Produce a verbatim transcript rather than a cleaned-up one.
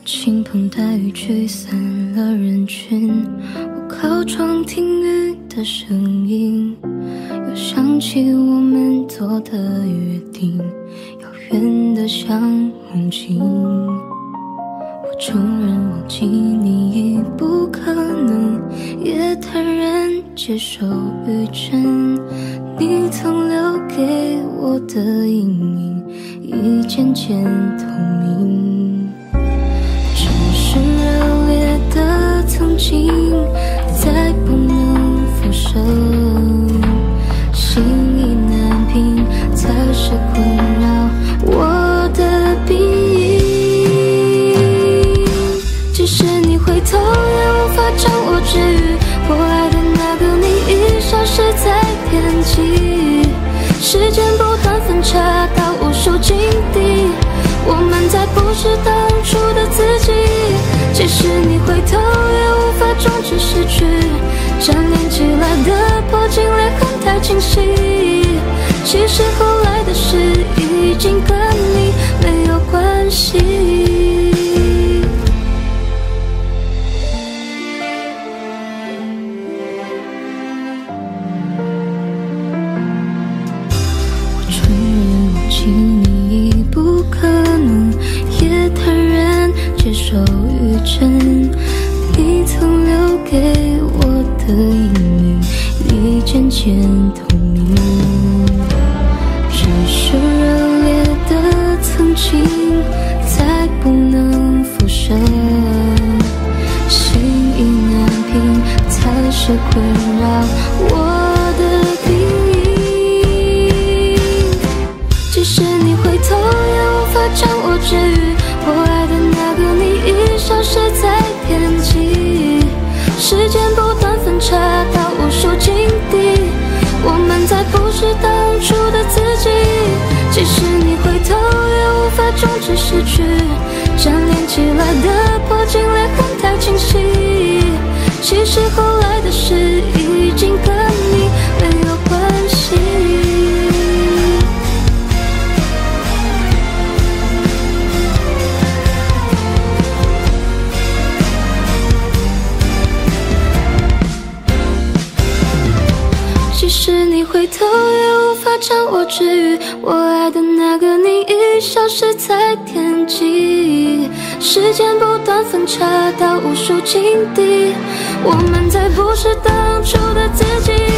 倾盆大雨驱散了人群，我靠窗听雨的声音，又想起我们做的约定，遥远的像梦境。我承认忘记你已不可能，也坦然接受雨阵。你曾留给我的阴影已渐渐透明，热烈的曾经再不能复生，心意难平才是困扰我的病因。即使你回头也无法将我治愈，我爱的那个你已消失在天际，时间不断分岔到无数境地，我们再不是当初的自己。即使你回头也无法终止失去，粘连起来的破镜裂痕太清晰，其实后来的事已经跟你没有关系。我承认忘记你已不可能，也坦然接受雨阵。你曾留给我的阴影已渐渐透明，只是热烈的曾经再不能复生，心意难平才是困扰我的病因。即使你回头也无法将我治愈，我爱的那个你已消失在天际，时间不断分岔到无数境地，我们再不是当初的自己。即使你回头也无法终止失去，粘连起来的破镜裂痕太清晰，其实后来的事已经跟你没有关系。即使你回头也无法将我治愈，我爱的那个你已消失在天际，时间不断分岔到无数境地，我们再不是当初的自己。